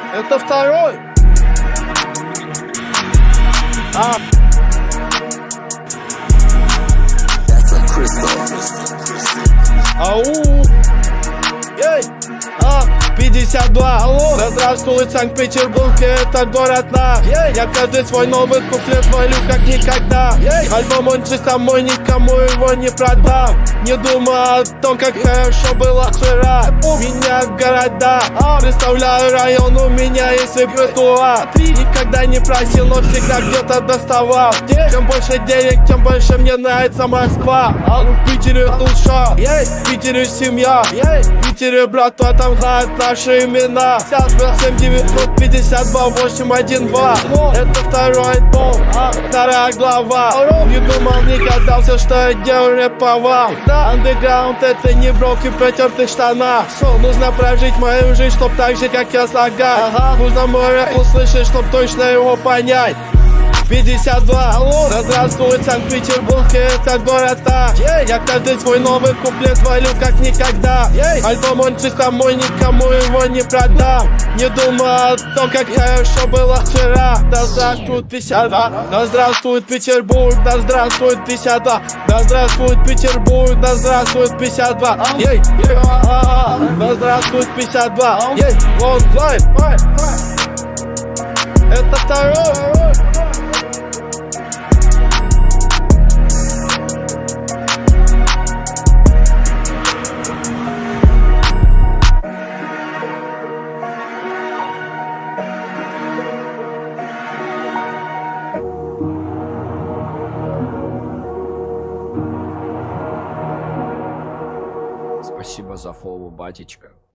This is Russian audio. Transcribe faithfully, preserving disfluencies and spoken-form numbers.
Это второй. А. Ау. Эй. А. пятьдесят два. Алло. Да здравствует Санкт-Петербург, это город наш. Я каждый свой новый куплет валю как никогда. Альбом он чисто мой, никому его не продам. Не думаю о том, как хорошо было вчера. У меня города, представляю район, у меня есть репертуар. Никогда не просил, но всегда где-то доставал. Чем больше денег, тем больше мне нравится Москва. А в Питере душа, в Питере семья, в Питере братва, там знают наши имена. семь девятьсот пятьдесят два восемь один два. Это второй альбом, вторая глава. Не думал никогда все, что я делаю рэповал. Андеграунд это не брок и протертых штанах. Нужно прожить мою жизнь, чтоб так же, как я слагаю. Нужно море услышать, чтоб точно его понять. пятьдесят два. Алло. Да здравствует Санкт-Петербург, это город наш. Я каждый свой новый куплет валю как никогда. Альбом он чисто мой, никому его не продам. Не думаю о том, как хорошо было вчера. Да здравствует пятьдесят два. Да здравствует Петербург, да здравствует пятьдесят два. Да здравствует Петербург, да здравствует пятьдесят два. Ей, ей, а, да здравствует пятьдесят два. Ей, вот, лайф, это второй. Спасибо за фоллоу, батечка.